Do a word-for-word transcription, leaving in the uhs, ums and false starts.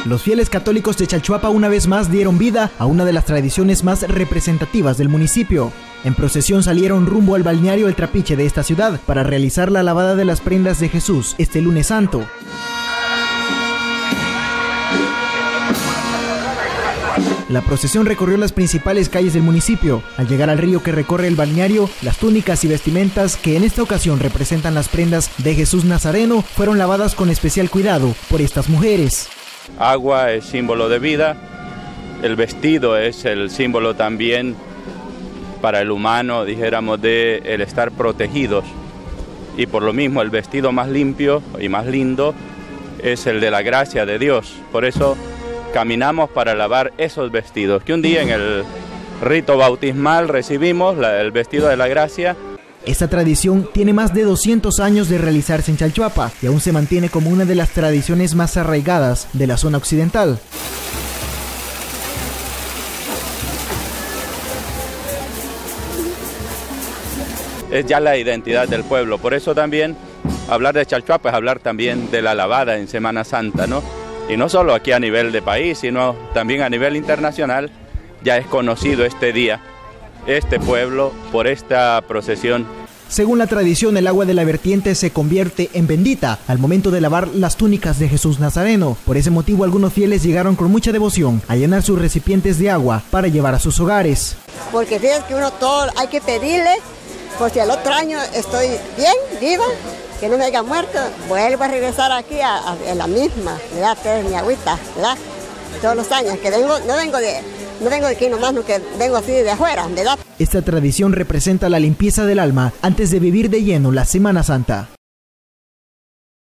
Los fieles católicos de Chalchuapa una vez más dieron vida a una de las tradiciones más representativas del municipio. En procesión salieron rumbo al balneario El Trapiche de esta ciudad para realizar la lavada de las prendas de Jesús este lunes santo. La procesión recorrió las principales calles del municipio. Al llegar al río que recorre el balneario, las túnicas y vestimentas que en esta ocasión representan las prendas de Jesús Nazareno fueron lavadas con especial cuidado por estas mujeres. Agua es símbolo de vida, el vestido es el símbolo también para el humano, dijéramos, de el estar protegidos. Y por lo mismo el vestido más limpio y más lindo es el de la gracia de Dios. Por eso caminamos para lavar esos vestidos, que un día en el rito bautismal recibimos la, el vestido de la gracia. Esta tradición tiene más de doscientos años de realizarse en Chalchuapa y aún se mantiene como una de las tradiciones más arraigadas de la zona occidental. Es ya la identidad del pueblo, por eso también hablar de Chalchuapa es hablar también de la lavada en Semana Santa, ¿no? Y no solo aquí a nivel de país, sino también a nivel internacional, ya es conocido este día, este pueblo, por esta procesión. Según la tradición, el agua de la vertiente se convierte en bendita al momento de lavar las túnicas de Jesús Nazareno. Por ese motivo, algunos fieles llegaron con mucha devoción a llenar sus recipientes de agua para llevar a sus hogares. Porque fíjense que uno todo hay que pedirle, por si el otro año estoy bien, viva, que no me haya muerto, vuelvo a regresar aquí a, a, a la misma, ¿verdad? Esta es mi agüita, ¿verdad? Todos los años, que vengo, no vengo de, no vengo de aquí nomás, no, que vengo así de afuera, ¿verdad? Esta tradición representa la limpieza del alma antes de vivir de lleno la Semana Santa.